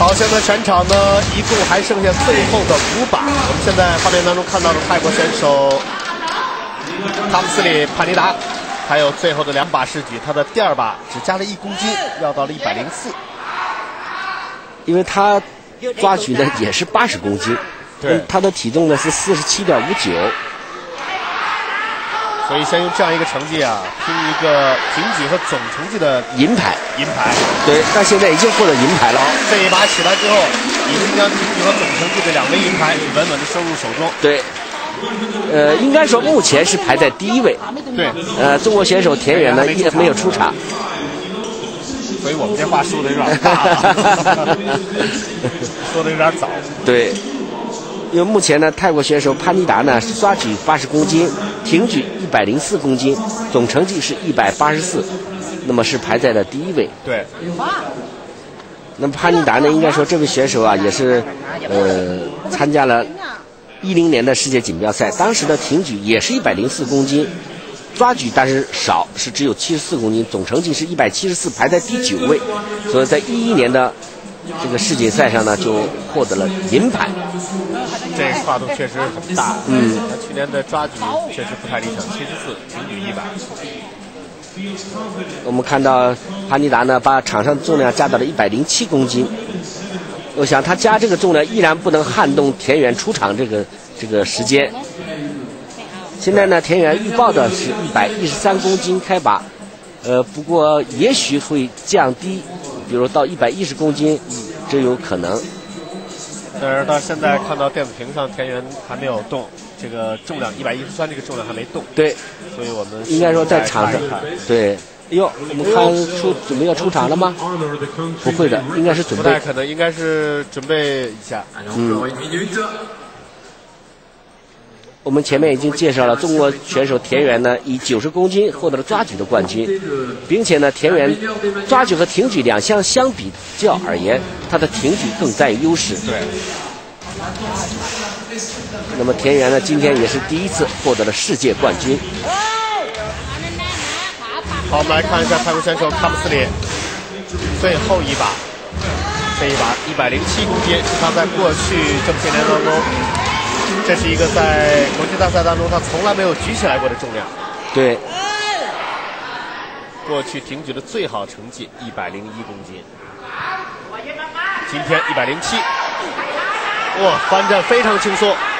好，现在全场呢一共还剩下最后的5把。我们现在画面当中看到的泰国选手汤姆斯里潘尼达，还有最后的2把试举，他的第2把只加了1公斤，要到了104。 因为他抓举呢也是80公斤， 对， 他的体重呢是47.59。 所以先用这样一个成绩啊，拼一个挺举和总成绩的银牌。 对， 但现在已经获得银牌了。 这一把起来之后，已经将挺举和总成绩的2枚银牌稳稳的收入手中。 对，应该说目前是排在第1位。 对， 中国选手田园呢也没有出场， 所以我们这话说的有点大了，说的有点早。 对。因为目前呢，泰国选手潘尼达呢是抓举80公斤，挺举104公斤，总成绩是184，那么是排在了第1位。 对。 那么潘尼达呢，应该说这位选手啊也是参加了10年的世界锦标赛，当时的挺举也是104公斤，抓举但是少，是只有74公斤，总成绩是174，排在第9位。所以在11年的这个世锦赛上呢，就获得了银牌。 这个跨度确实很大。他去年的抓举确实不太理想，74，挺举100。 我们看到潘尼达呢，把场上重量加到了107公斤。我想他加这个重量依然不能撼动田园出场这个时间。现在呢，田园预报的是113公斤开拔，不过也许会降低，比如到110公斤，这有可能。 但是到现在看到电子屏上，田园还没有动，这个重量113这个重量还没动。 对， 所以我们应该说在场上对。哟，我们看准备要出场了吗？不会的，应该是准备。 不太可能，应该是准备一下。 我们前面已经介绍了中国选手田园呢，以90公斤获得了抓举的冠军，并且呢，田园抓举和挺举2项相比较而言，他的挺举更占优势。 对。 那么田园呢，今天也是第1次获得了世界冠军。 好，我们来看一下泰国选手卡姆斯里最后一把，这一把107公斤，是他在过去这么些年当中，这是一个在国际大赛当中他从来没有举起来过的重量。 对， 过去挺举的最好成绩101公斤，今天107，哇，翻站非常轻松。